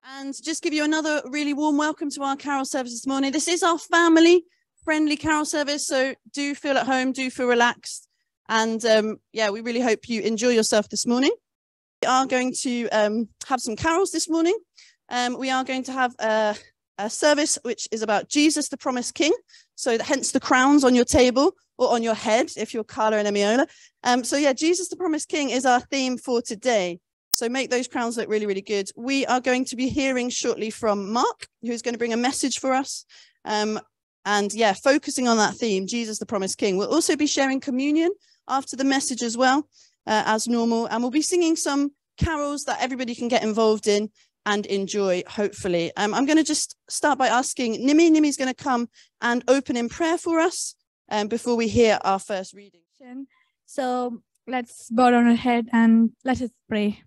And just give you another really warm welcome to our carol service this morning. This is our family-friendly carol service, so do feel at home, do feel relaxed. And yeah, we really hope you enjoy yourself this morning. We are going to have some carols this morning. We are going to have a service which is about Jesus, the promised King. So hence the crowns on your table or on your head, if you're Carla and Emiola. So yeah, Jesus, the promised King is our theme for today. So make those crowns look really, really good. We are going to be hearing shortly from Mark, who's going to bring a message for us. And yeah, focusing on that theme, Jesus, the promised King. We'll also be sharing communion after the message as well, as normal. And we'll be singing some carols that everybody can get involved in and enjoy, hopefully. I'm going to just start by asking Nimi. Nimi's going to come and open in prayer for us before we hear our first reading. So let's bow down our head and let us pray.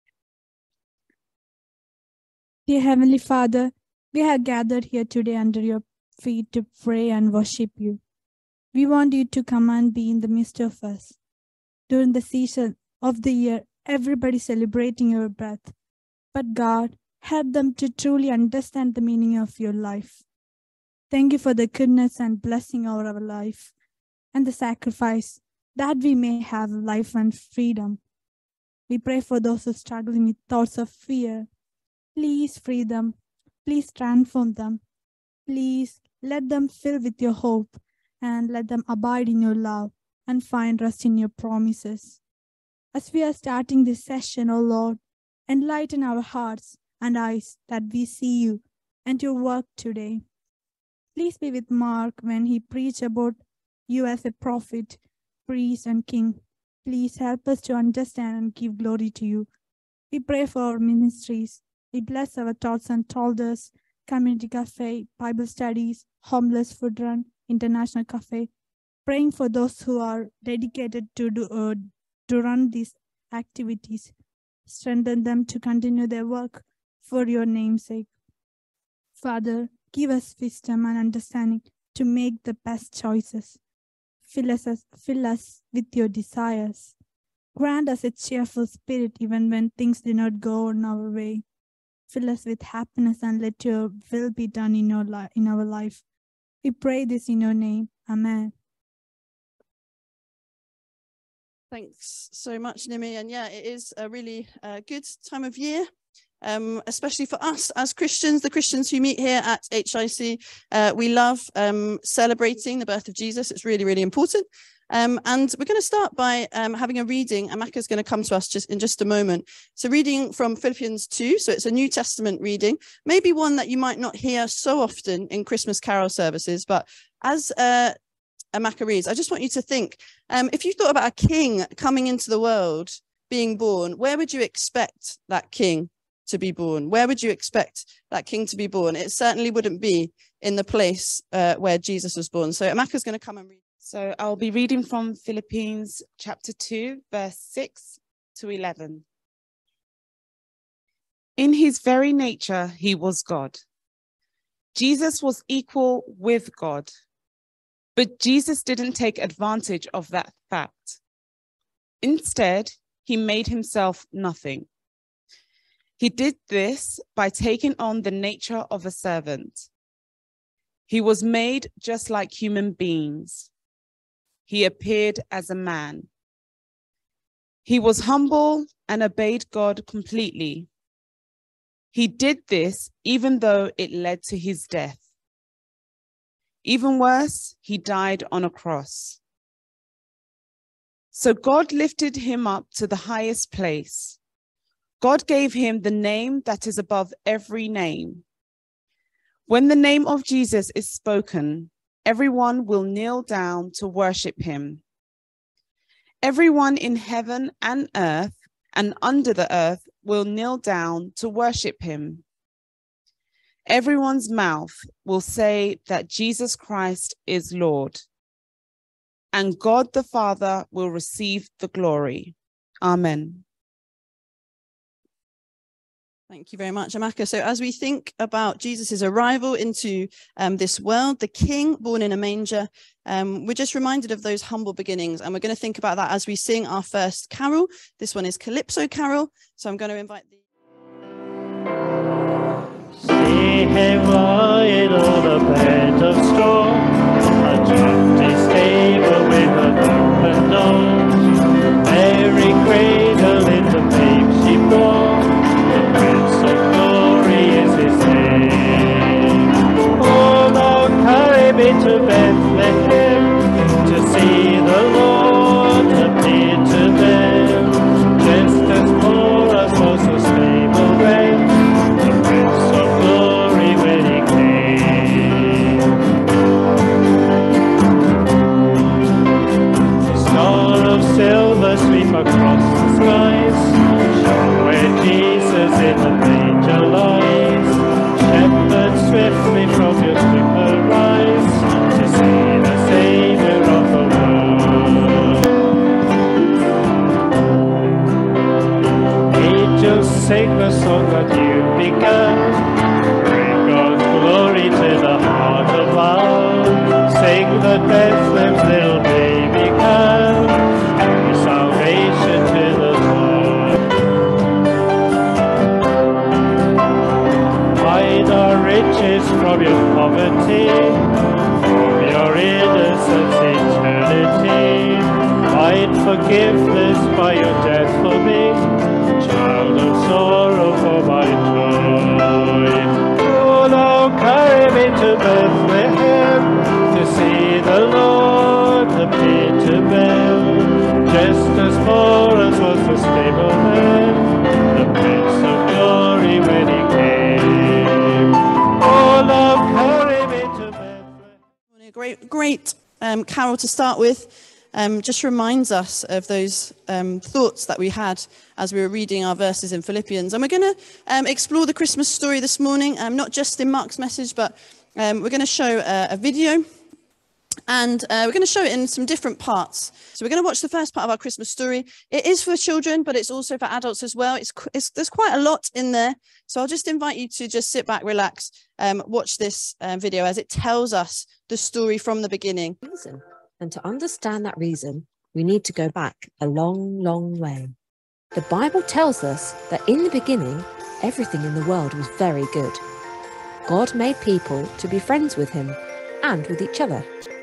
Dear Heavenly Father, we have gathered here today under your feet to pray and worship you. We want you to come and be in the midst of us. During the season of the year, everybody celebrating your birth. But God, help them to truly understand the meaning of your life. Thank you for the goodness and blessing of our life and the sacrifice that we may have life and freedom. We pray for those who are struggling with thoughts of fear. Please free them. Please transform them. Please let them fill with your hope and let them abide in your love and find rest in your promises. As we are starting this session, O Lord, enlighten our hearts and eyes that we see you and your work today. Please be with Mark when he preached about you as a prophet, priest, and king. Please help us to understand and give glory to you. We pray for our ministries. We bless our thoughts and tolders, community cafe, Bible studies, homeless food run, international cafe. Praying for those who are dedicated to run these activities. Strengthen them to continue their work for your name's sake. Father, give us wisdom and understanding to make the best choices. Fill us with your desires. Grant us a cheerful spirit even when things do not go on our way. Fill us with happiness and let your will be done in our life. We pray this in your name. Amen. Thanks so much, Nimi. And yeah, it is a really good time of year, especially for us as Christians, the Christians who meet here at HIC. We love celebrating the birth of Jesus. It's really, really important. And we're going to start by having a reading. Amaka is going to come to us in just a moment. It's a reading from Philippians 2. So it's a New Testament reading, maybe one that you might not hear so often in Christmas carol services. But as Amaka reads, I just want you to think, if you thought about a king coming into the world, being born, where would you expect that king to be born? Where would you expect that king to be born? It certainly wouldn't be in the place where Jesus was born. So Amaka's going to come and read. So I'll be reading from Philippians chapter 2, verse 6 to 11. In his very nature, he was God. Jesus was equal with God. But Jesus didn't take advantage of that fact. Instead, he made himself nothing. He did this by taking on the nature of a servant. He was made just like human beings. He appeared as a man. He was humble and obeyed God completely. He did this even though it led to his death. Even worse, he died on a cross. So God lifted him up to the highest place. God gave him the name that is above every name. When the name of Jesus is spoken, everyone will kneel down to worship him. Everyone in heaven and earth and under the earth will kneel down to worship him. Everyone's mouth will say that Jesus Christ is Lord, and God the Father will receive the glory. Amen. Thank you very much, Amaka. So as we think about Jesus' arrival into this world, the king born in a manger, we're just reminded of those humble beginnings. And we're going to think about that as we sing our first carol. This one is Calypso Carol. So I'm going to invite the... came lying on a bed of straw, a drafty stable with an open door. Mary cradled in the babe she bore, the Prince of Glory is his name. Oh, Lord, carry me to Bethlehem, to see the Lord appear to them, just as poor as was the stable red, the Prince of Glory when he came. The star of silver sweep across the skies, show where Jesus in the manger lies. Shepherds swiftly from your slipper rise, to see the Saviour of the world. Angels sing the song that you began, bring God's glory to the heart of man. Sing that Bethlehem's little baby can bring salvation to the world. Hide our riches from your poverty, from your innocence eternity. Hide forgiveness by your death for me, child of sorrow for my joy. Oh, now carry me to Bethlehem, to see the Lord appear to men, just as poor as was the stableman, the Prince of Glory when he came. Oh, now carry me to Bethlehem. A great carol to start with. Just reminds us of those thoughts that we had as we were reading our verses in Philippians. And we're going to explore the Christmas story this morning, not just in Mark's message, but we're going to show a video. And we're going to show it in some different parts. So we're going to watch the first part of our Christmas story. It is for children, but it's also for adults as well. There's quite a lot in there. So I'll just invite you to just sit back, relax, watch this video as it tells us the story from the beginning. And to understand that reason, we need to go back a long, long way. The Bible tells us that in the beginning, everything in the world was very good. God made people to be friends with him and with each other.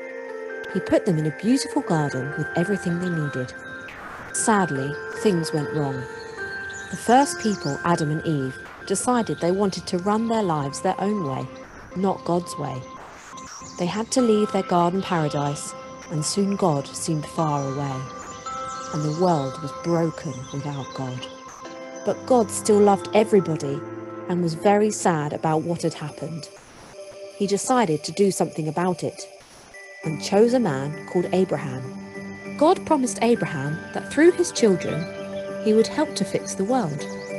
He put them in a beautiful garden with everything they needed. Sadly, things went wrong. The first people, Adam and Eve, decided they wanted to run their lives their own way, not God's way. They had to leave their garden paradise, and soon God seemed far away, and the world was broken without God. But God still loved everybody and was very sad about what had happened. He decided to do something about it and chose a man called Abraham. God promised Abraham that through his children, he would help to fix the world.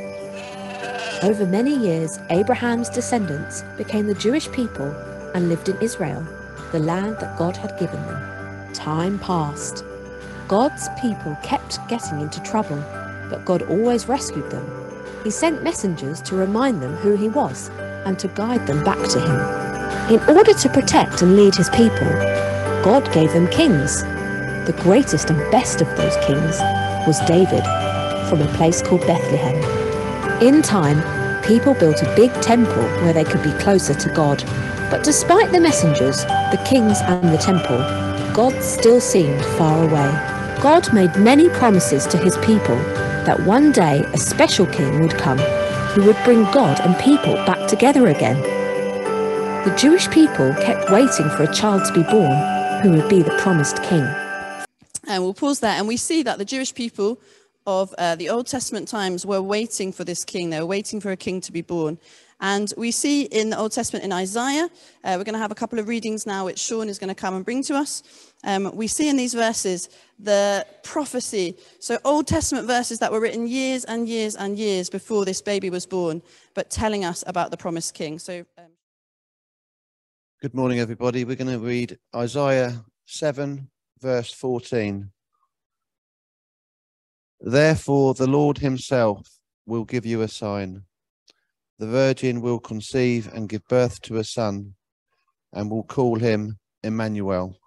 Over many years, Abraham's descendants became the Jewish people and lived in Israel, the land that God had given them. Time passed. God's people kept getting into trouble, but God always rescued them. He sent messengers to remind them who he was and to guide them back to him. In order to protect and lead his people, God gave them kings. The greatest and best of those kings was David, from a place called Bethlehem. In time, people built a big temple where they could be closer to God. But despite the messengers, the kings and the temple, God still seemed far away. God made many promises to his people that one day a special king would come who would bring God and people back together again. The Jewish people kept waiting for a child to be born who would be the promised king. And we'll pause there, and we see that the Jewish people of the Old Testament times were waiting for this king. They were waiting for a king to be born. And we see in the Old Testament in Isaiah, we're going to have a couple of readings now which Sean is going to come and bring to us. We see in these verses the prophecy, so Old Testament verses that were written years and years and years before this baby was born, but telling us about the promised king. So, Good morning, everybody. We're going to read Isaiah 7, verse 14. Therefore, the Lord himself will give you a sign. The virgin will conceive and give birth to a son, and will call him Emmanuel.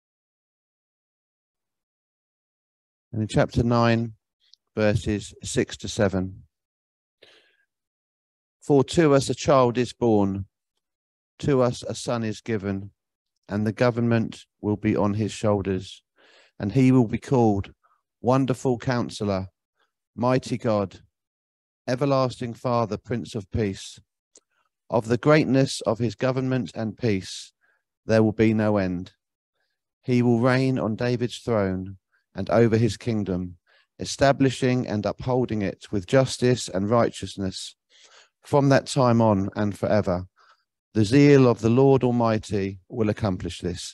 And in chapter 9, verses 6 to 7. For to us a child is born, To us a son is given, and the government will be on his shoulders, and he will be called Wonderful Counselor, Mighty God, Everlasting Father, Prince of Peace. Of the greatness of his government and peace, there will be no end. He will reign on David's throne and over his kingdom, establishing and upholding it with justice and righteousness from that time on and forever. The zeal of the Lord Almighty will accomplish this.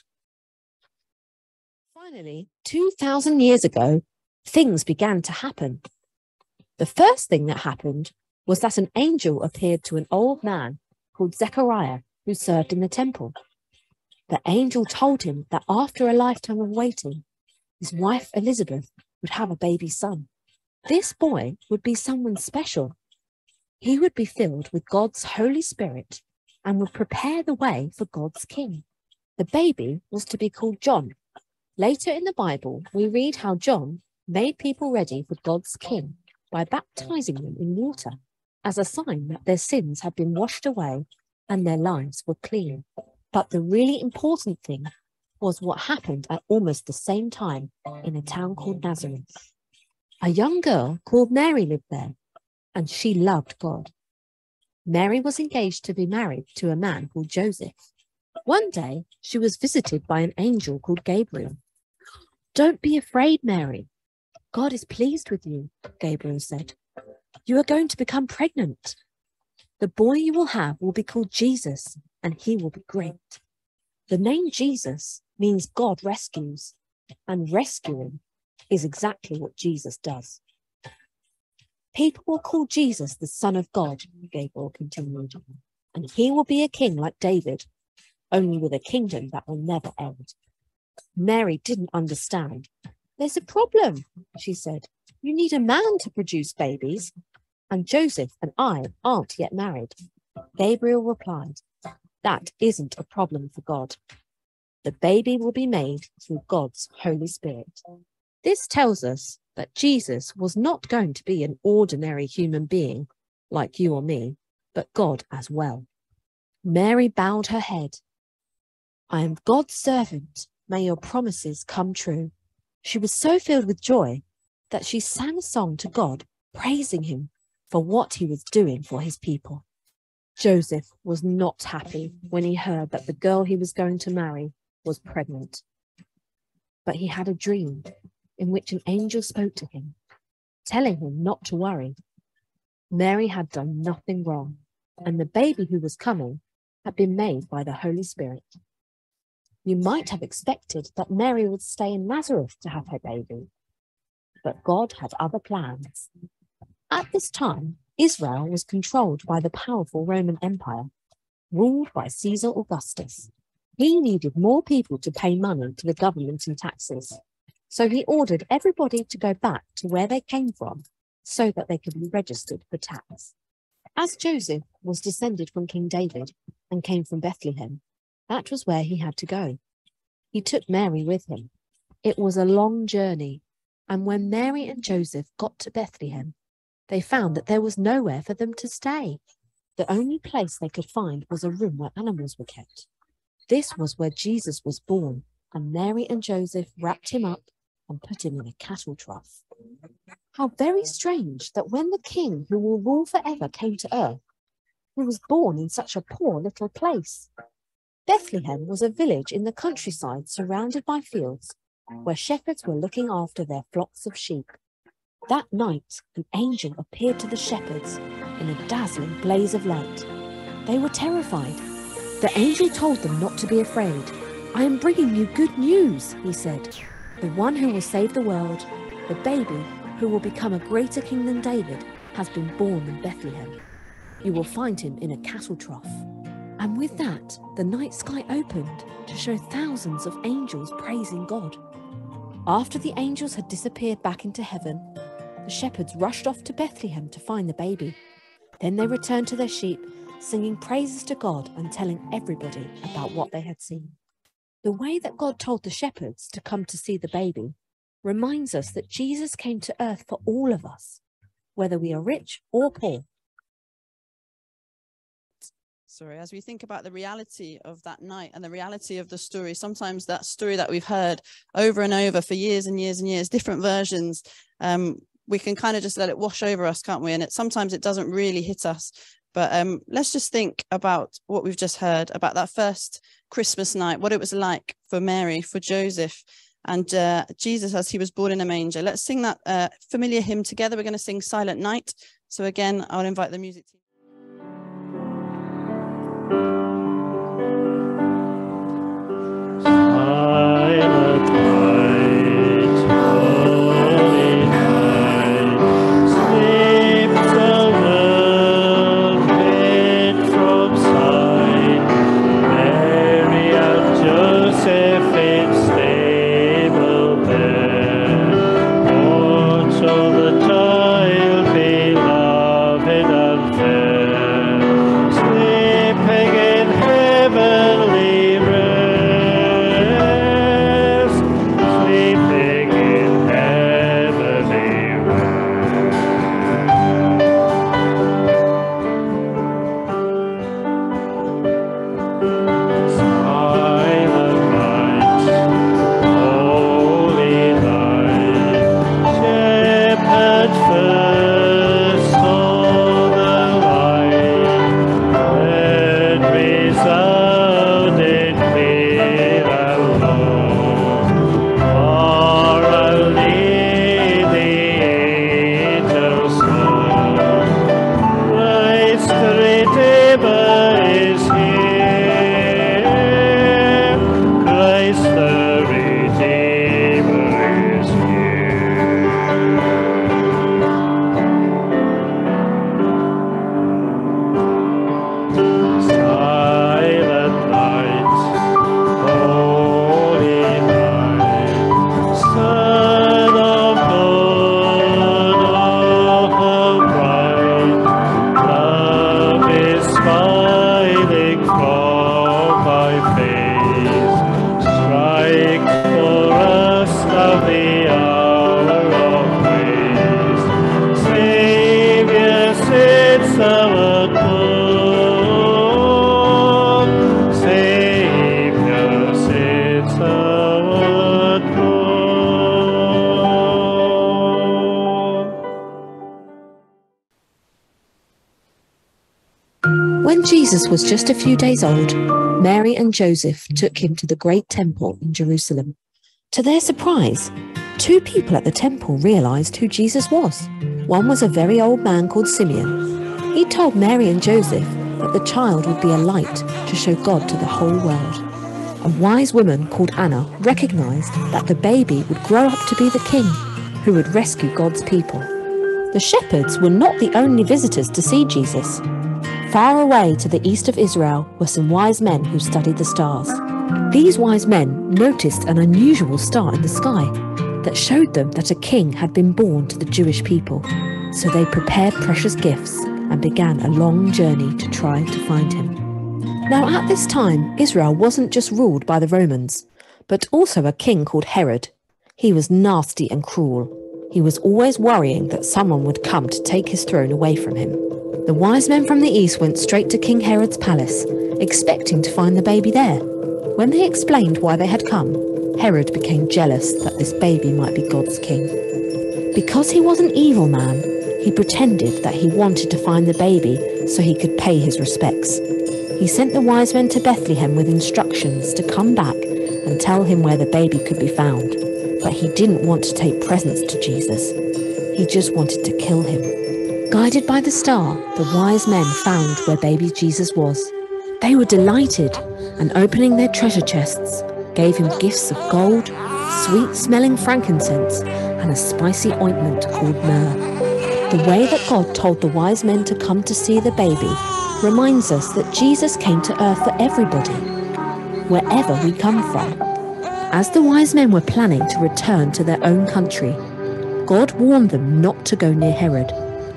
Finally, 2,000 years ago, things began to happen. The first thing that happened was that an angel appeared to an old man called Zechariah, who served in the temple. The angel told him that after a lifetime of waiting, his wife Elizabeth would have a baby son. This boy would be someone special. He would be filled with God's Holy Spirit and would prepare the way for God's king. The baby was to be called John. Later in the Bible, we read how John made people ready for God's king by baptizing them in water as a sign that their sins had been washed away and their lives were clean. But the really important thing was what happened at almost the same time in a town called Nazareth. A young girl called Mary lived there, and she loved God. Mary was engaged to be married to a man called Joseph. One day, she was visited by an angel called Gabriel. "Don't be afraid, Mary. God is pleased with you," Gabriel said. "You are going to become pregnant. The boy you will have will be called Jesus, and he will be great." The name Jesus means God rescues, and rescuing is exactly what Jesus does. "People will call Jesus the Son of God," Gabriel continued, "and he will be a king like David, only with a kingdom that will never end." Mary didn't understand. "There's a problem," she said. "You need a man to produce babies, and Joseph and I aren't yet married." Gabriel replied, "That isn't a problem for God. The baby will be made through God's Holy Spirit." This tells us that Jesus was not going to be an ordinary human being like you or me, but God as well. Mary bowed her head. "I am God's servant. May your promises come true." She was so filled with joy that she sang a song to God, praising him for what he was doing for his people. Joseph was not happy when he heard that the girl he was going to marry was pregnant. But he had a dream in which an angel spoke to him, telling him not to worry. Mary had done nothing wrong, and the baby who was coming had been made by the Holy Spirit. You might have expected that Mary would stay in Nazareth to have her baby, but God had other plans. At this time, Israel was controlled by the powerful Roman Empire, ruled by Caesar Augustus. He needed more people to pay money to the government in taxes, so he ordered everybody to go back to where they came from so that they could be registered for tax. As Joseph was descended from King David and came from Bethlehem, that was where he had to go. He took Mary with him. It was a long journey, and when Mary and Joseph got to Bethlehem, they found that there was nowhere for them to stay. The only place they could find was a room where animals were kept. This was where Jesus was born, and Mary and Joseph wrapped him up and put him in a cattle trough. How very strange that when the king who will rule forever came to earth, he was born in such a poor little place. Bethlehem was a village in the countryside surrounded by fields where shepherds were looking after their flocks of sheep. That night, an angel appeared to the shepherds in a dazzling blaze of light. They were terrified. The angel told them not to be afraid. "I am bringing you good news," he said. "The one who will save the world, the baby who will become a greater king than David, has been born in Bethlehem. You will find him in a cattle trough." And with that, the night sky opened to show thousands of angels praising God. After the angels had disappeared back into heaven, the shepherds rushed off to Bethlehem to find the baby. Then they returned to their sheep, singing praises to God and telling everybody about what they had seen. The way that God told the shepherds to come to see the baby reminds us that Jesus came to earth for all of us, whether we are rich or poor. sorry, as we think about the reality of that night and the reality of the story, sometimes that story that we've heard over and over for years and years and years, different versions, we can kind of just let it wash over us, can't we? And sometimes it doesn't really hit us. But let's just think about what we've just heard about that first Christmas night, what it was like for Mary, for Joseph, and Jesus as he was born in a manger. Let's sing that familiar hymn together. We're going to sing Silent Night. So again, I'll invite the music team. Silent night, holy night, sleeps the world hid from sight. Mary and Joseph in stable bed, watch of the child beloved and fair, sleeping in heavenly rest. When Jesus was just a few days old, Mary and Joseph took him to the great temple in Jerusalem. To their surprise, two people at the temple realized who Jesus was. One was a very old man called Simeon. He told Mary and Joseph that the child would be a light to show God to the whole world. A wise woman called Anna recognized that the baby would grow up to be the king who would rescue God's people. The shepherds were not the only visitors to see Jesus. Far away to the east of Israel were some wise men who studied the stars. These wise men noticed an unusual star in the sky that showed them that a king had been born to the Jewish people. So they prepared precious gifts and began a long journey to try to find him. Now at this time, Israel wasn't just ruled by the Romans, but also a king called Herod. He was nasty and cruel. He was always worrying that someone would come to take his throne away from him. The wise men from the east went straight to King Herod's palace, expecting to find the baby there. When they explained why they had come, Herod became jealous that this baby might be God's king. Because he was an evil man, he pretended that he wanted to find the baby so he could pay his respects. He sent the wise men to Bethlehem with instructions to come back and tell him where the baby could be found. But he didn't want to take presents to Jesus. He just wanted to kill him. Guided by the star, the wise men found where baby Jesus was. They were delighted, and opening their treasure chests, gave him gifts of gold, sweet-smelling frankincense, and a spicy ointment called myrrh. The way that God told the wise men to come to see the baby reminds us that Jesus came to earth for everybody, wherever we come from. As the wise men were planning to return to their own country, God warned them not to go near Herod.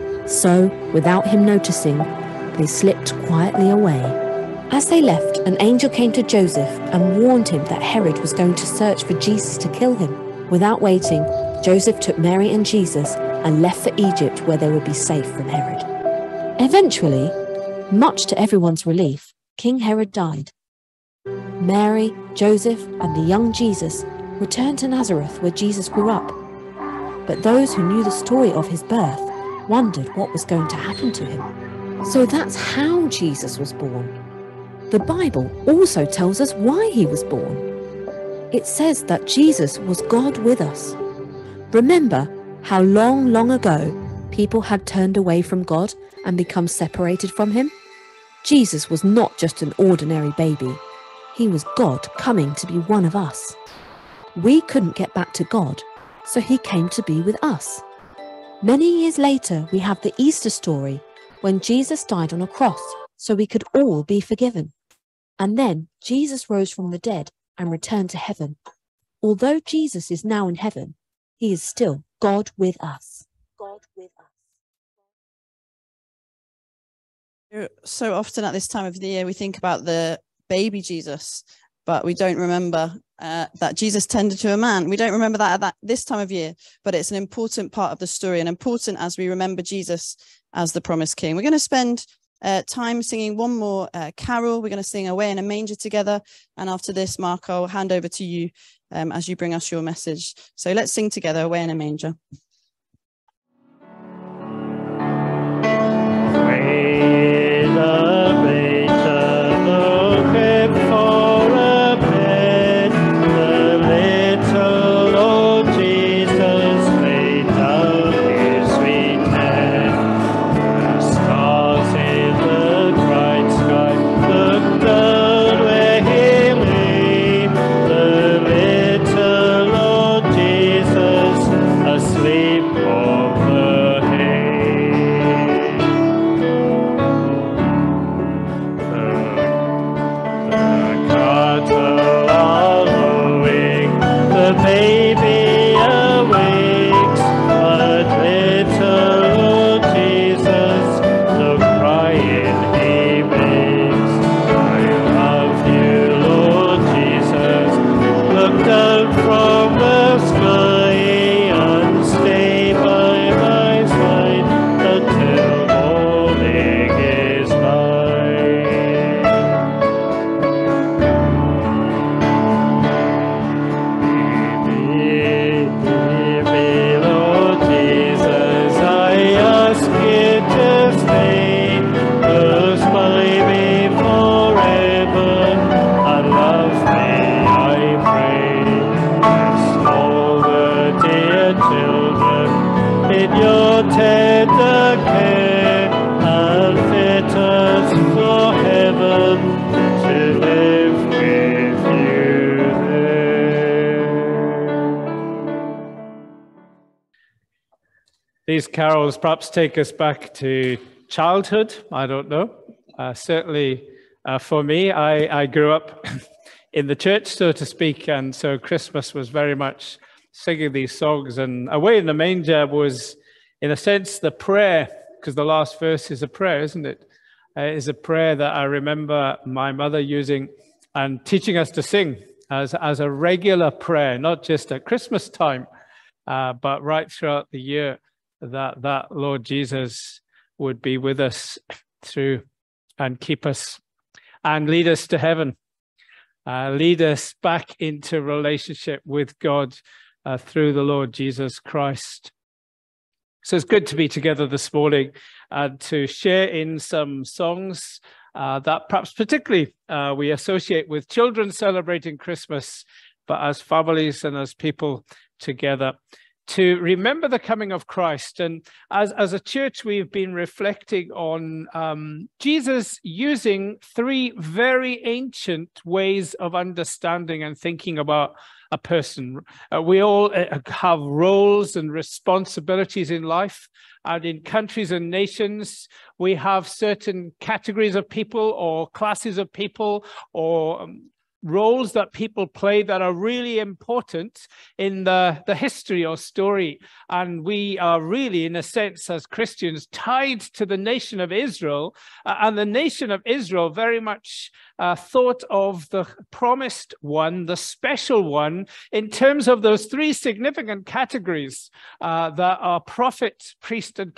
So, without him noticing, they slipped quietly away. As they left, an angel came to Joseph and warned him that Herod was going to search for Jesus to kill him. Without waiting, Joseph took Mary and Jesus and left for Egypt where they would be safe from Herod. Eventually, much to everyone's relief, King Herod died. Mary, Joseph, and the young Jesus returned to Nazareth where Jesus grew up. But those who knew the story of his birth wondered what was going to happen to him. So that's how Jesus was born. The Bible also tells us why he was born. It says that Jesus was God with us. Remember how long, long ago people had turned away from God and become separated from him? Jesus was not just an ordinary baby. He was God coming to be one of us. We couldn't get back to God, so he came to be with us. Many years later, we have the Easter story when Jesus died on a cross so we could all be forgiven. And then Jesus rose from the dead and returned to heaven. Although Jesus is now in heaven, he is still God with us. God with us. So often at this time of the year, we think about the baby Jesus, but we don't remember that Jesus tended to a man. We don't remember that at this time of year, but it's an important part of the story and important as we remember Jesus as the promised king. We're going to spend time singing one more carol. We're going to sing Away in a Manger together. And after this, Mark, I'll hand over to you as you bring us your message. So let's sing together Away in a Manger. These carols perhaps take us back to childhood. I don't know. Certainly for me, I grew up in the church, so to speak, and so Christmas was very much singing these songs. And Away in the Manger was, in a sense, the prayer, because the last verse is a prayer, isn't it? It is a prayer that I remember my mother using and teaching us to sing as a regular prayer, not just at Christmas time, but right throughout the year. That Lord Jesus would be with us through and keep us and lead us to heaven, lead us back into relationship with God through the Lord Jesus Christ. So it's good to be together this morning and to share in some songs that perhaps particularly we associate with children celebrating Christmas, but as families and as people together, to remember the coming of Christ. And as a church, we've been reflecting on Jesus using three very ancient ways of understanding and thinking about a person. We all have roles and responsibilities in life. And in countries and nations, we have certain categories of people or classes of people or roles that people play that are really important in the history or story. And we are really, in a sense, as Christians, tied to the nation of Israel. And the nation of Israel very much thought of the promised one, the special one, in terms of those three significant categories that are prophet, priest, and king.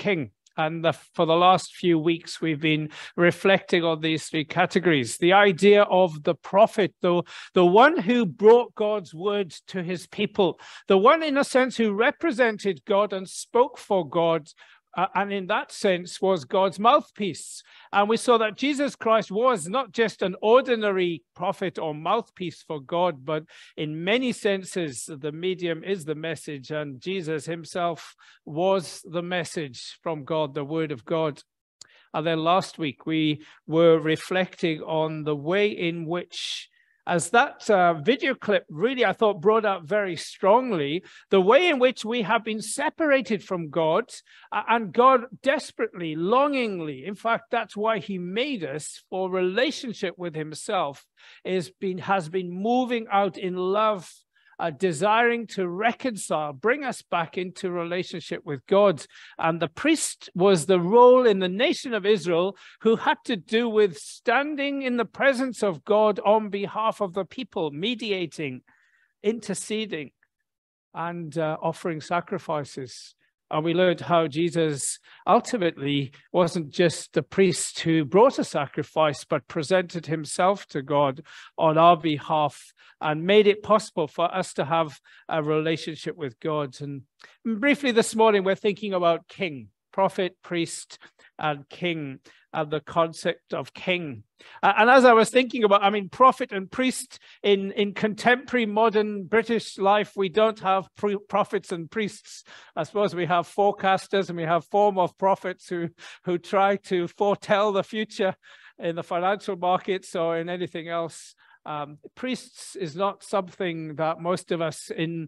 And for the last few weeks, we've been reflecting on these three categories. The idea of the prophet, the one who brought God's word to his people, the one, in a sense, who represented God and spoke for God, and in that sense was God's mouthpiece. And we saw that Jesus Christ was not just an ordinary prophet or mouthpiece for God, but in many senses, the medium is the message, and Jesus himself was the message from God, the word of God. And then last week, we were reflecting on the way in which, as that video clip really, I thought, brought out very strongly, the way in which we have been separated from God, and God desperately, longingly, in fact, that's why he made us, for relationship with himself, has been moving out in love, desiring to reconcile, bring us back into relationship with God. And the priest was the role in the nation of Israel who had to do with standing in the presence of God on behalf of the people, mediating, interceding, and offering sacrifices. And we learned how Jesus ultimately wasn't just the priest who brought a sacrifice, but presented himself to God on our behalf and made it possible for us to have a relationship with God. And briefly this morning, we're thinking about king, prophet, priest, and king, and the concept of king. And as I was thinking about, prophet and priest in contemporary modern British life, we don't have prophets and priests. I suppose we have forecasters and we have form of prophets who try to foretell the future in the financial markets or in anything else. Priests is not something that most of us in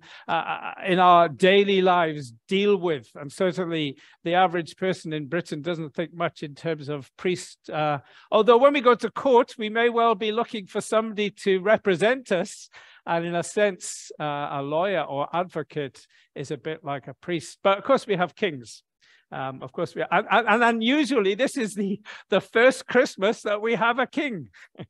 our daily lives deal with, and certainly the average person in Britain doesn't think much in terms of priest. Although when we go to court, we may well be looking for somebody to represent us, and in a sense, a lawyer or advocate is a bit like a priest. But of course, we have kings. Of course, and unusually, this is the first Christmas that we have a king.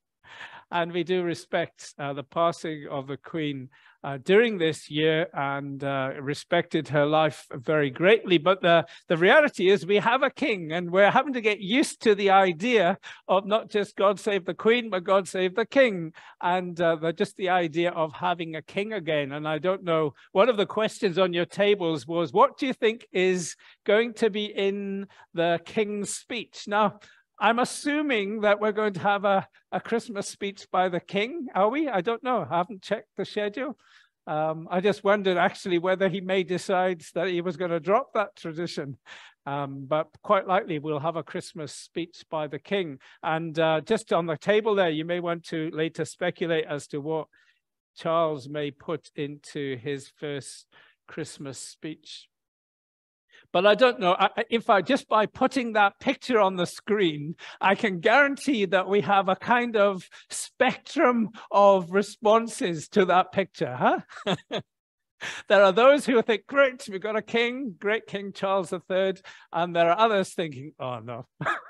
And we do respect the passing of the Queen during this year, and respected her life very greatly. But the reality is we have a king, and we're having to get used to the idea of not just God save the Queen, but God save the king, and just the idea of having a king again. And I don't know, one of the questions on your tables was, what do you think is going to be in the king's speech? Now, I'm assuming that we're going to have a Christmas speech by the king, are we? I don't know. I haven't checked the schedule. I just wondered actually whether he may decide that he was going to drop that tradition. But quite likely we'll have a Christmas speech by the king. And just on the table there, you may want to later speculate as to what Charles may put into his first Christmas speech. But I don't know, in fact, just by putting that picture on the screen, I can guarantee that we have a kind of spectrum of responses to that picture, huh? There are those who think, great, we've got a king, great King Charles III, and there are others thinking, oh no.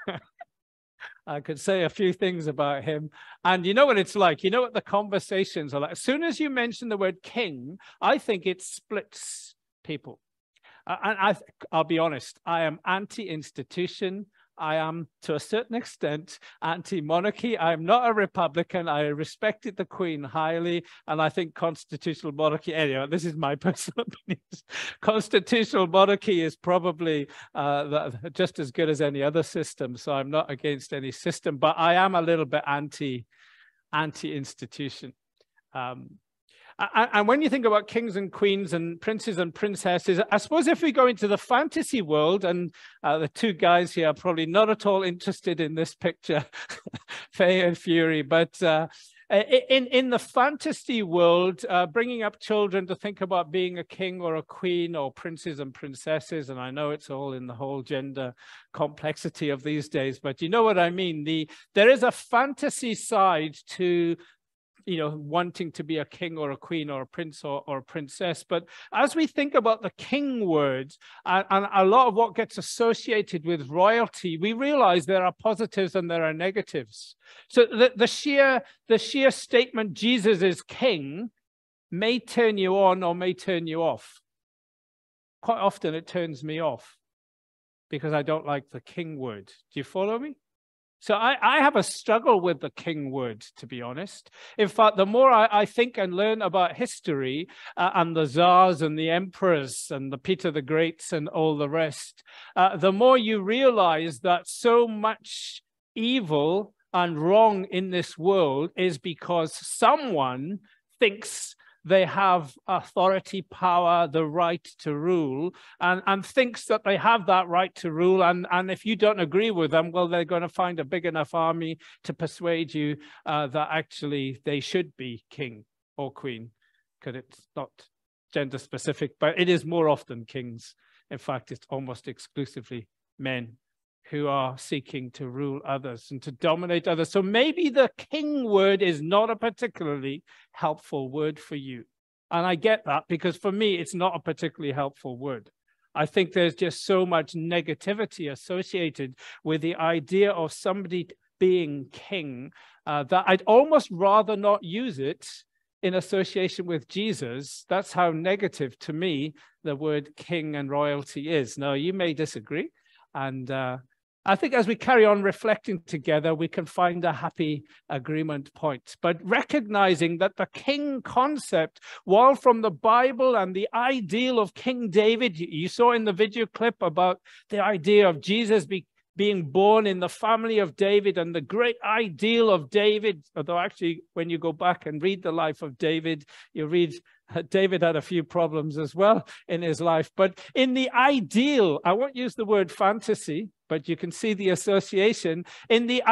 I could say a few things about him. And you know what it's like, you know what the conversations are like. As soon as you mention the word king, I think it splits people. And I'll be honest, I am anti-institution. I am, to a certain extent, anti-monarchy. I am not a Republican. I respected the Queen highly, and I think constitutional monarchy, anyway, this is my personal opinion. Constitutional monarchy is probably just as good as any other system, so I'm not against any system, but I am a little bit anti-institution. And when you think about kings and queens and princes and princesses, I suppose if we go into the fantasy world, and the two guys here are probably not at all interested in this picture, Faye and Fury, but in the fantasy world, bringing up children to think about being a king or a queen or princes and princesses, and I know it's all in the whole gender complexity of these days, but you know what I mean. There is a fantasy side to wanting to be a king or a queen or a prince or a princess. But as we think about the king word and a lot of what gets associated with royalty, we realize there are positives and there are negatives. So the sheer statement, Jesus is king, may turn you on or may turn you off. Quite often it turns me off. because I don't like the king word. Do you follow me? So I have a struggle with the king word, to be honest. In fact, the more I think and learn about history and the czars and the emperors and the Peter the Greats and all the rest, the more you realize that so much evil and wrong in this world is because someone thinks they have authority, power, the right to rule, and thinks that they have that right to rule. And if you don't agree with them, well, they're going to find a big enough army to persuade you that actually they should be king or queen, because it's not gender specific, but it is more often kings. In fact, it's almost exclusively men who are seeking to rule others and to dominate others. So maybe the king word is not a particularly helpful word for you. And I get that, because for me, it's not a particularly helpful word. I think there's just so much negativity associated with the idea of somebody being king that I'd almost rather not use it in association with Jesus. That's how negative to me the word king and royalty is. Now, you may disagree, and I think as we carry on reflecting together, we can find a happy agreement point. But recognizing that the king concept, while from the Bible and the ideal of King David, you saw in the video clip about the idea of Jesus being born in the family of David and the great ideal of David, although actually when you go back and read the life of David, you read David had a few problems as well in his life. But in the ideal, I won't use the word fantasy, but you can see the association. In the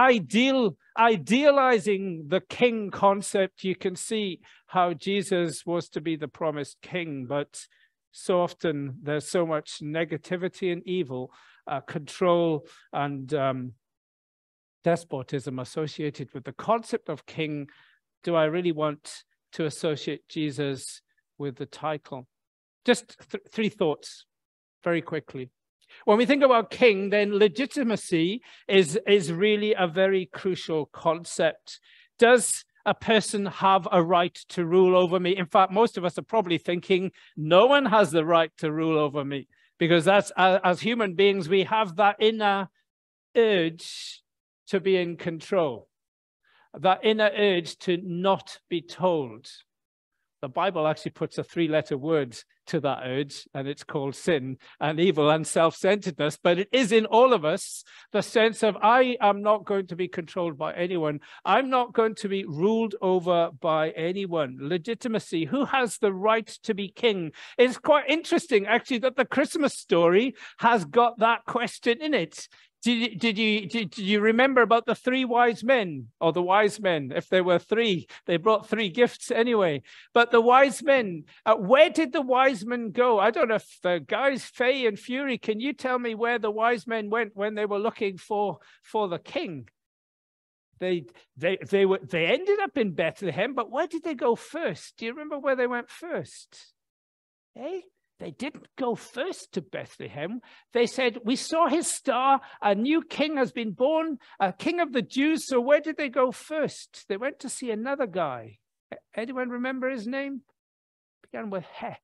idealizing the king concept, you can see how Jesus was to be the promised king. But so often there's so much negativity and evil, control and despotism associated with the concept of king. Do I really want to associate Jesus with the title? Just three thoughts very quickly. When we think about king, then legitimacy is really a very crucial concept. Does a person have a right to rule over me? In fact, most of us are probably thinking no one has the right to rule over me, because that's, as human beings, we have that inner urge to be in control, that inner urge to not be told. The Bible actually puts a three-letter word to that urge, and it's called sin and evil and self-centeredness. But it is in all of us the sense of, I am not going to be controlled by anyone. I'm not going to be ruled over by anyone. Legitimacy. Who has the right to be king? It's quite interesting, actually, that the Christmas story has got that question in it. Did you remember about the three wise men, or the wise men? If there were three, they brought three gifts anyway. But the wise men, where did the wise men go? I don't know if guys, Faye and Fury, can you tell me where the wise men went when they were looking for the king? They ended up in Bethlehem, but where did they go first? Do you remember where they went first? Eh? They didn't go first to Bethlehem. They said, we saw his star, a new king has been born, a king of the Jews. So where did they go first? They went to see another guy. Anyone remember his name? Began with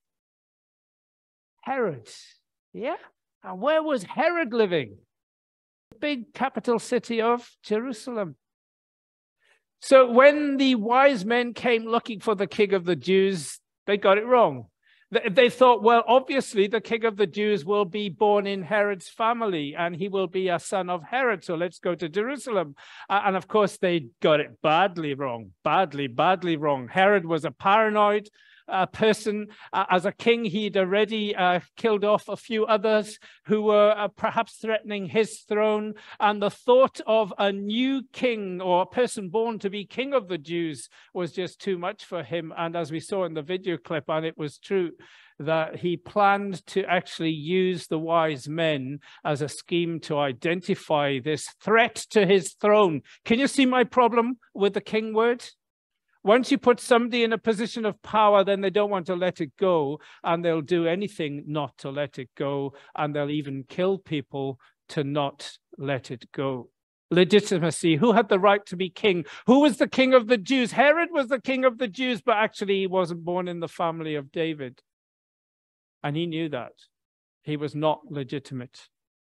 Herod. Yeah? And where was Herod living? The big capital city of Jerusalem. So when the wise men came looking for the king of the Jews, they got it wrong. They thought, well, obviously the king of the Jews will be born in Herod's family and he will be a son of Herod. So let's go to Jerusalem. And of course, they got it badly wrong, badly wrong. Herod was a paranoid person. As a king, he'd already killed off a few others who were perhaps threatening his throne. And the thought of a new king or a person born to be king of the Jews was just too much for him. And as we saw in the video clip, and it was true, that he planned to actually use the wise men as a scheme to identify this threat to his throne. Can you see my problem with the king word? Once you put somebody in a position of power, then they don't want to let it go, and they'll do anything not to let it go, and they'll even kill people to not let it go. Legitimacy. Who had the right to be king? Who was the king of the Jews? Herod was the king of the Jews, but actually he wasn't born in the family of David. And he knew that. He was not legitimate.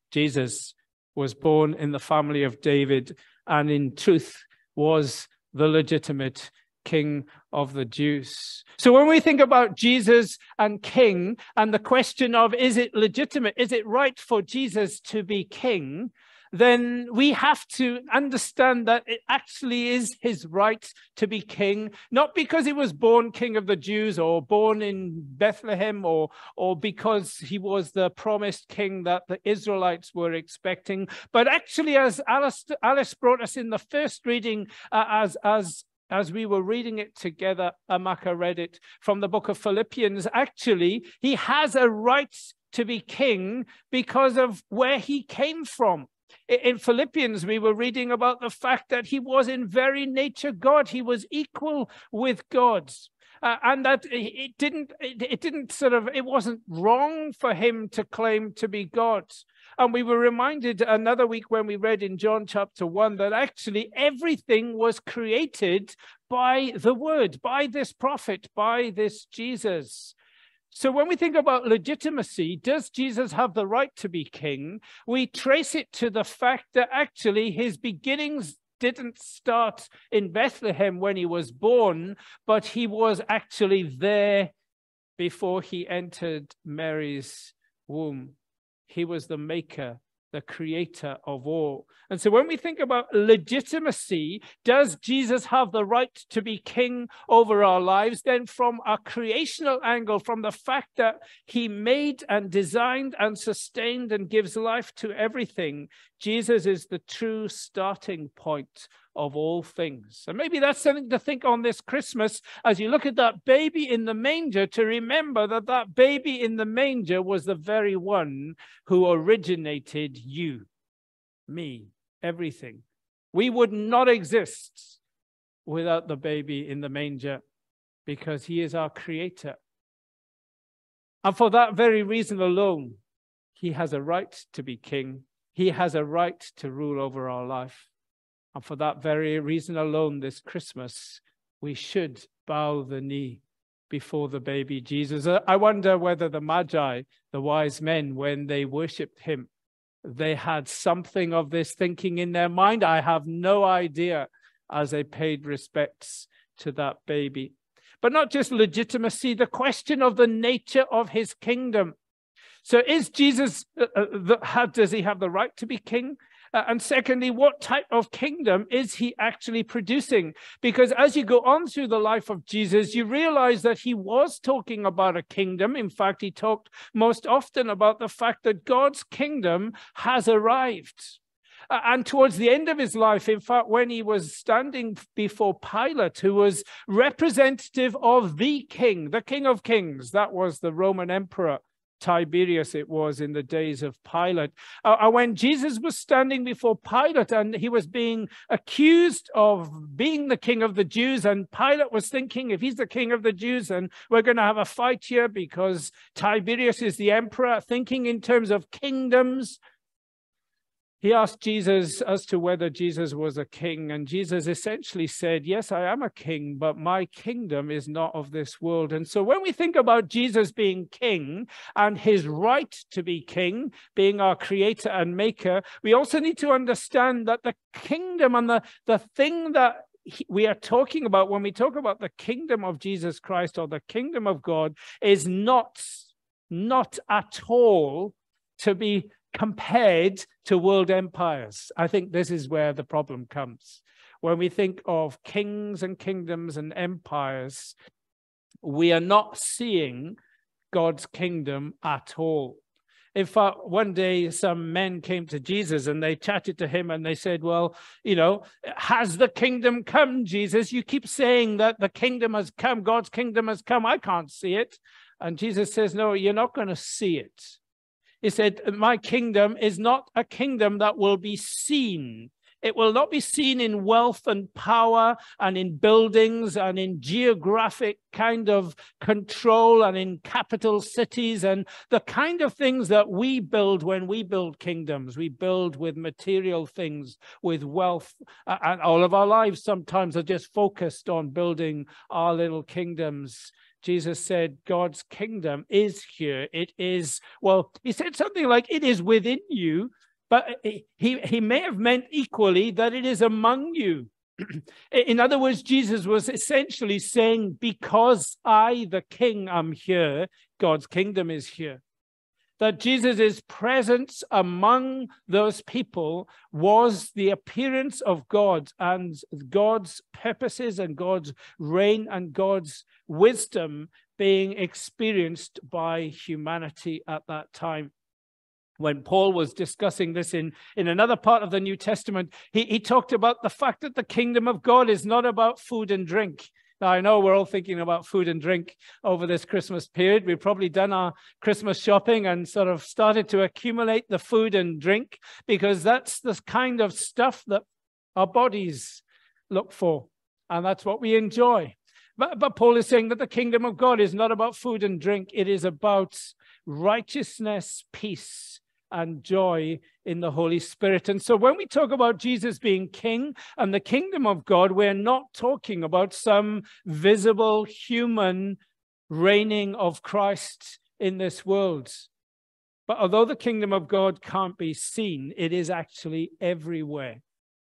Jesus was born in the family of David, and in truth was the legitimate King of the Jews. So when we think about Jesus and King, and the question of, is it legitimate, is it right for Jesus to be king, then we have to understand that it actually is his right to be king, not because he was born King of the Jews or born in Bethlehem or because he was the promised king that the Israelites were expecting, but actually, as Alice brought us in the first reading, as we were reading it together, Amaka read it from the book of Philippians, actually, he has a right to be king because of where he came from. In Philippians, we were reading about the fact that he was in very nature God. He was equal with God. And that it wasn't wrong for him to claim to be God. And we were reminded another week when we read in John chapter 1 that actually everything was created by the word, by this prophet, by this Jesus. So when we think about legitimacy, does Jesus have the right to be king? We trace it to the fact that actually his beginnings didn't start in Bethlehem when he was born, but he was actually there before he entered Mary's womb. He was the maker, the creator of all. And so when we think about legitimacy, does Jesus have the right to be king over our lives? Then from a creational angle, from the fact that he made and designed and sustained and gives life to everything, Jesus is the true starting point of all things. And maybe that's something to think on this Christmas as you look at that baby in the manger, to remember that that baby in the manger was the very one who originated you, me, everything. We would not exist without the baby in the manger because he is our creator. And for that very reason alone, he has a right to be king. He has a right to rule over our life. And for that very reason alone, this Christmas, we should bow the knee before the baby Jesus. I wonder whether the Magi, the wise men, when they worshipped him, they had something of this thinking in their mind. I have no idea, as they paid respects to that baby. But not just legitimacy, the question of the nature of his kingdom. So is Jesus, does he have the right to be king? And secondly, what type of kingdom is he actually producing? Because as you go on through the life of Jesus, you realize that he was talking about a kingdom. In fact, he talked most often about the fact that God's kingdom has arrived. And towards the end of his life, in fact, when he was standing before Pilate, who was representative of the King of Kings, that was the Roman emperor, Tiberius it was in the days of Pilate. When Jesus was standing before Pilate and he was being accused of being the king of the Jews, and Pilate was thinking, if he's the king of the Jews, then we're going to have a fight here because Tiberius is the emperor, thinking in terms of kingdoms. He asked Jesus as to whether Jesus was a king, and Jesus essentially said, yes, I am a king, but my kingdom is not of this world. And so when we think about Jesus being king and his right to be king, being our creator and maker, we also need to understand that the kingdom and the thing that we are talking about when we talk about the kingdom of Jesus Christ or the kingdom of God is not at all to be compared to world empires. I think this is where the problem comes. When we think of kings and kingdoms and empires, we are not seeing God's kingdom at all. In fact, one day some men came to Jesus and they chatted to him and they said, well, has the kingdom come, Jesus? You keep saying that the kingdom has come, God's kingdom has come. I can't see it. And Jesus says, no, you're not going to see it. He said, my kingdom is not a kingdom that will be seen. It will not be seen in wealth and power and in buildings and in geographic kind of control and in capital cities and the kind of things that we build when we build kingdoms. We build with material things, with wealth, and all of our lives sometimes are just focused on building our little kingdoms. Jesus said, God's kingdom is here. It is, well, he said something like, it is within you, but he may have meant equally that it is among you. In other words, Jesus was essentially saying, because I, the king, am here, God's kingdom is here. That Jesus' presence among those people was the appearance of God and God's purposes and God's reign and God's wisdom being experienced by humanity at that time. When Paul was discussing this in another part of the New Testament, he talked about the fact that the kingdom of God is not about food and drink. Now, I know we're all thinking about food and drink over this Christmas period. We've probably done our Christmas shopping and sort of started to accumulate the food and drink, because that's the kind of stuff that our bodies look for, and that's what we enjoy. But Paul is saying that the kingdom of God is not about food and drink. It is about righteousness, peace, and joy in the Holy Spirit. And so when we talk about Jesus being king and the kingdom of God, we're not talking about some visible human reigning of Christ in this world. But although the kingdom of God can't be seen, it is actually everywhere.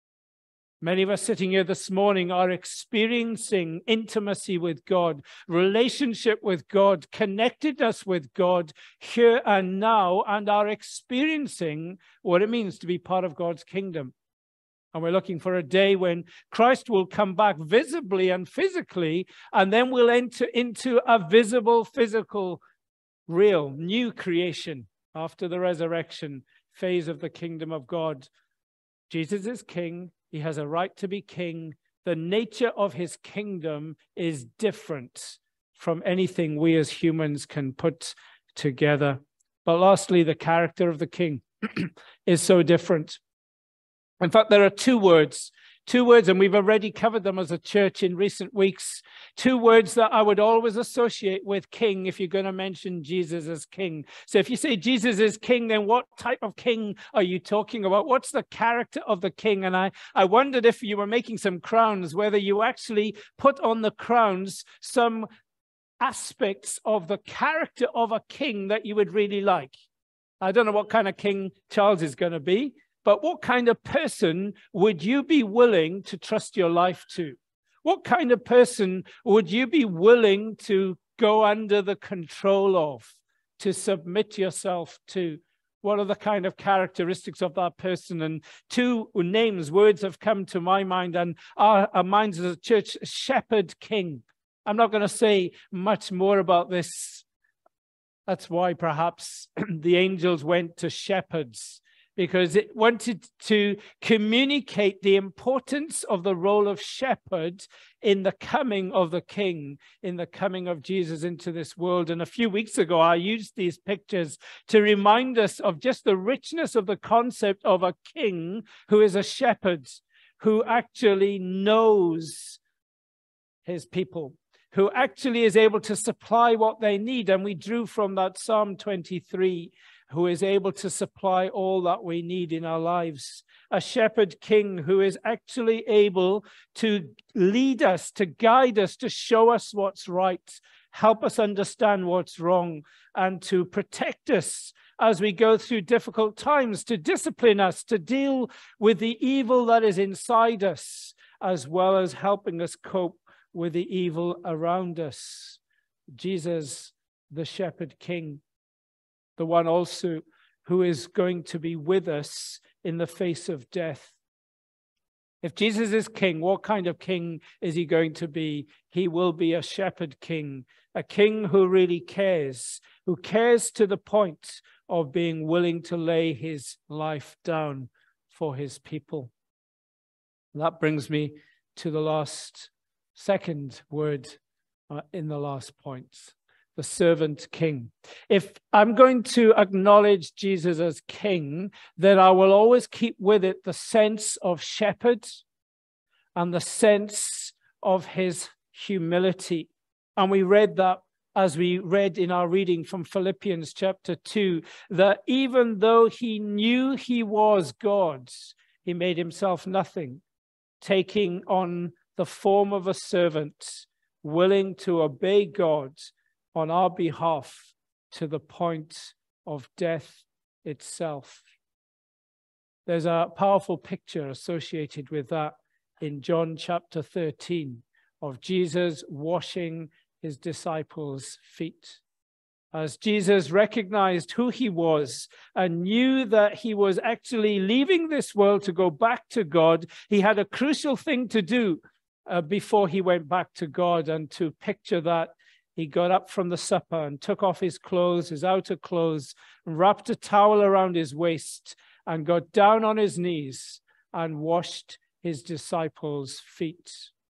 Many of us sitting here this morning are experiencing intimacy with God, relationship with God, connectedness with God here and now, and are experiencing what it means to be part of God's kingdom. And we're looking for a day when Christ will come back visibly and physically, and then we'll enter into a visible, physical, real, new creation after the resurrection phase of the kingdom of God. Jesus is king. He has a right to be king. The nature of his kingdom is different from anything we as humans can put together. But lastly, the character of the king is so different. In fact, there are two words, and we've already covered them as a church in recent weeks. Two words that I would always associate with king if you're going to mention Jesus as king. So if you say Jesus is king, then what type of king are you talking about? What's the character of the king? And I wondered, if you were making some crowns, whether you actually put on the crowns some aspects of the character of a king that you would really like. I don't know what kind of king Charles is going to be, but what kind of person would you be willing to trust your life to? What kind of person would you be willing to go under the control of, to submit yourself to? What are the kind of characteristics of that person? And two names, words have come to my mind and our minds as a church: shepherd king. I'm not going to say much more about this. That's why perhaps the angels went to shepherds, because it wanted to communicate the importance of the role of shepherd in the coming of the king, in the coming of Jesus into this world. And a few weeks ago, I used these pictures to remind us of just the richness of the concept of a king who is a shepherd, who actually knows his people, who actually is able to supply what they need. And we drew from that Psalm 23, who is able to supply all that we need in our lives. A shepherd king who is actually able to lead us, to guide us, to show us what's right, help us understand what's wrong, and to protect us as we go through difficult times, to discipline us, to deal with the evil that is inside us, as well as helping us cope with the evil around us. Jesus, the shepherd king, the one also who is going to be with us in the face of death. If Jesus is king, what kind of king is he going to be? He will be a shepherd king, a king who really cares, who cares to the point of being willing to lay his life down for his people. That brings me to the second word in the last point. The servant king. If I'm going to acknowledge Jesus as king, then I will always keep with it the sense of shepherd and the sense of his humility. And we read that as we read in our reading from Philippians chapter 2, that even though he knew he was God, he made himself nothing, taking on the form of a servant willing to obey God on our behalf to the point of death itself. There's a powerful picture associated with that in John chapter 13 of Jesus washing his disciples' feet. As Jesus recognized who he was and knew that he was actually leaving this world to go back to God, he had a crucial thing to do before he went back to God. And to picture that, he got up from the supper and took off his clothes, his outer clothes, and wrapped a towel around his waist and got down on his knees and washed his disciples' feet.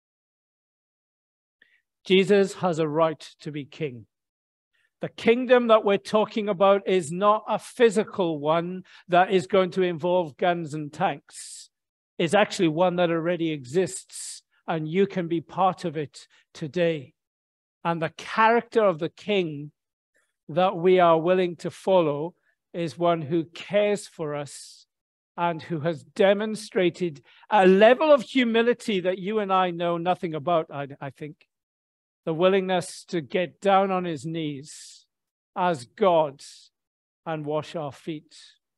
Jesus has a right to be king. The kingdom that we're talking about is not a physical one that is going to involve guns and tanks. It's actually one that already exists, and you can be part of it today. And the character of the king that we are willing to follow is one who cares for us and who has demonstrated a level of humility that you and I know nothing about, I think. The willingness to get down on his knees as God and wash our feet.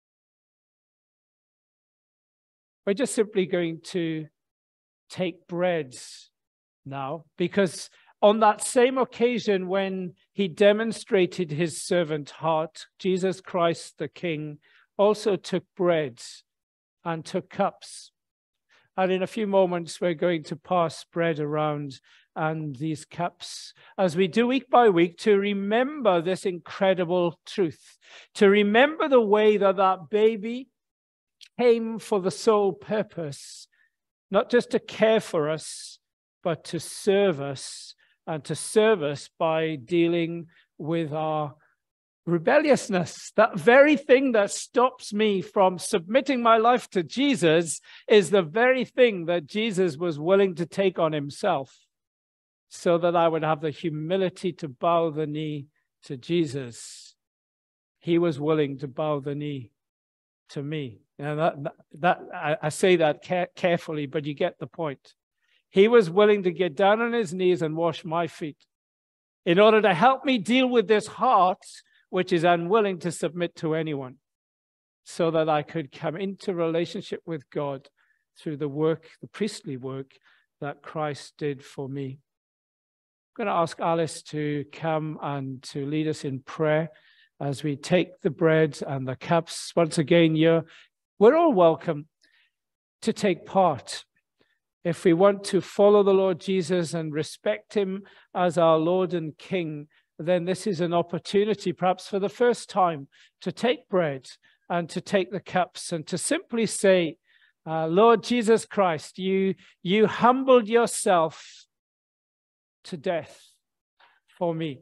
We're just simply going to take bread now, because on that same occasion when he demonstrated his servant heart, Jesus Christ the King also took bread and took cups. And in a few moments, we're going to pass bread around and these cups, as we do week by week, to remember this incredible truth, to remember the way that that baby came for the sole purpose, not just to care for us, but to serve us, and to serve us by dealing with our rebelliousness. That very thing that stops me from submitting my life to Jesus is the very thing that Jesus was willing to take on himself, so that I would have the humility to bow the knee to Jesus. He was willing to bow the knee to me. And I say that carefully, but you get the point. He was willing to get down on his knees and wash my feet in order to help me deal with this heart, which is unwilling to submit to anyone, so that I could come into relationship with God through the work, the priestly work that Christ did for me. I'm going to ask Alice to come and to lead us in prayer as we take the bread and the cups. Once again, we're all welcome to take part. If we want to follow the Lord Jesus and respect him as our Lord and King, then this is an opportunity, perhaps for the first time, to take bread and to take the cups and to simply say, Lord Jesus Christ, you humbled yourself to death for me.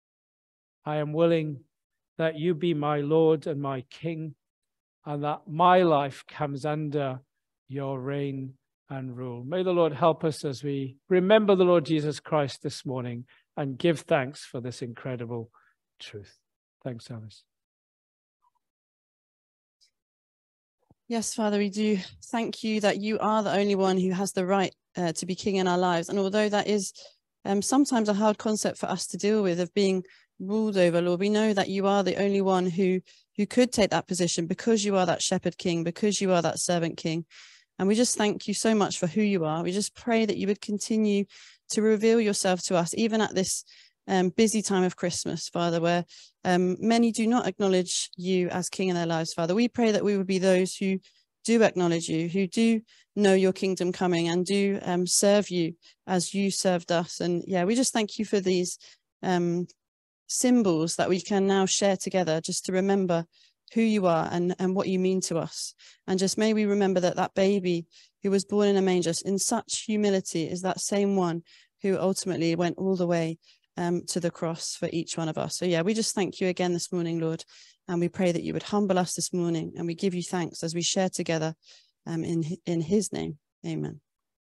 I am willing that you be my Lord and my King, and that my life comes under your reign and rule. May the Lord help us as we remember the Lord Jesus Christ this morning and give thanks for this incredible truth. Thanks, Alice. Yes, Father, we do thank you that you are the only one who has the right to be king in our lives. And although that is sometimes a hard concept for us to deal with, of being ruled over, Lord, we know that you are the only one who could take that position, because you are that shepherd king, because you are that servant king. And we just thank you so much for who you are. We just pray that you would continue to reveal yourself to us, even at this busy time of Christmas, Father, where many do not acknowledge you as king in their lives, Father. We pray that we would be those who do acknowledge you, who do know your kingdom coming, and do serve you as you served us. And yeah, we just thank you for these symbols that we can now share together, just to remember who you are and what you mean to us. And just may we remember that that baby who was born in a manger in such humility is that same one who ultimately went all the way to the cross for each one of us. So yeah, we just thank you again this morning, Lord, and we pray that you would humble us this morning, and we give you thanks as we share together in his name. Amen.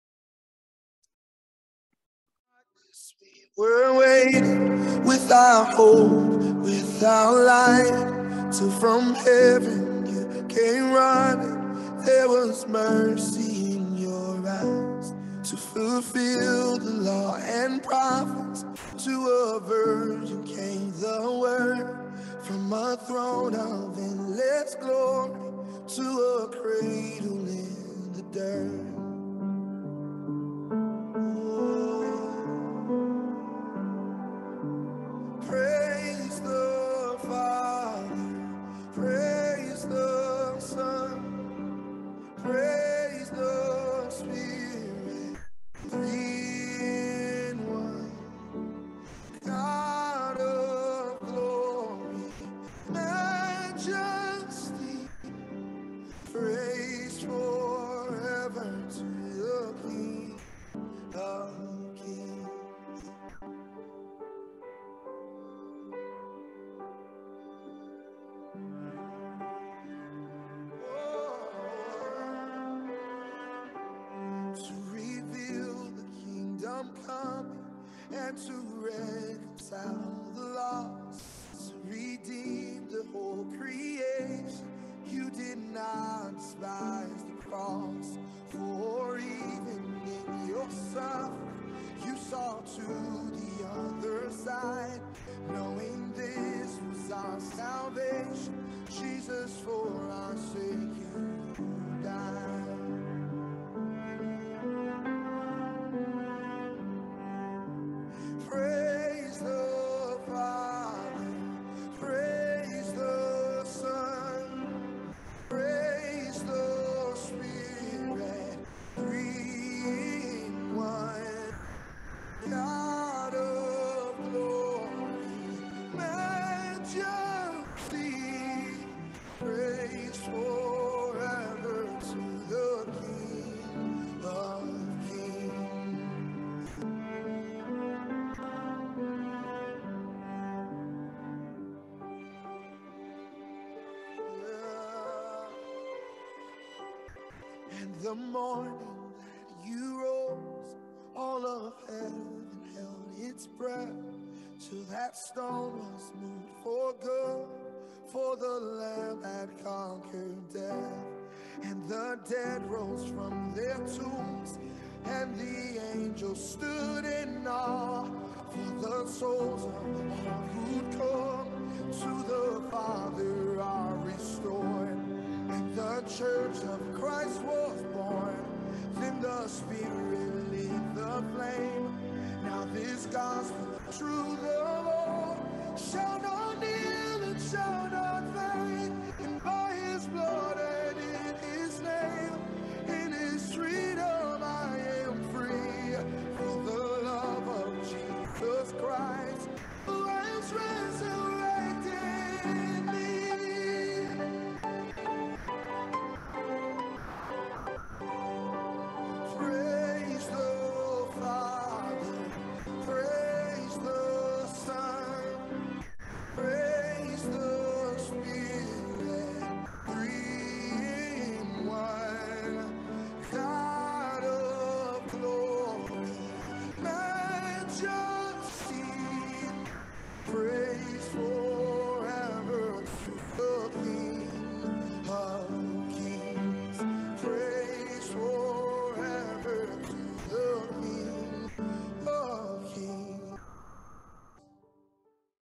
We're waiting without hope, without light, till from heaven you came running. There was mercy in your eyes to fulfill the law and prophets. To a virgin came the word, from a throne of endless glory to a cradle in the dirt. Praise the Father, praise the Son, praise the Spirit, three in one. God of glory, majesty, praise forever to the King of Kings. To reveal the kingdom coming and to reconcile the lost, to redeem the whole creation. You did not despise the cross, for even in your suffering you saw to the other side, knowing this was our salvation. Jesus, for our sake you died. Praise the Father, praise the Son, praise the Spirit, three in one. God of glory, majesty, praise forever to the King of Kings. And the morning that you rose, all of heaven held its breath, till that stone was moved for good, for the Lamb had conquered death. And the dead rose from their tombs, and the angels stood in awe, for the souls of the one who'd come to the Father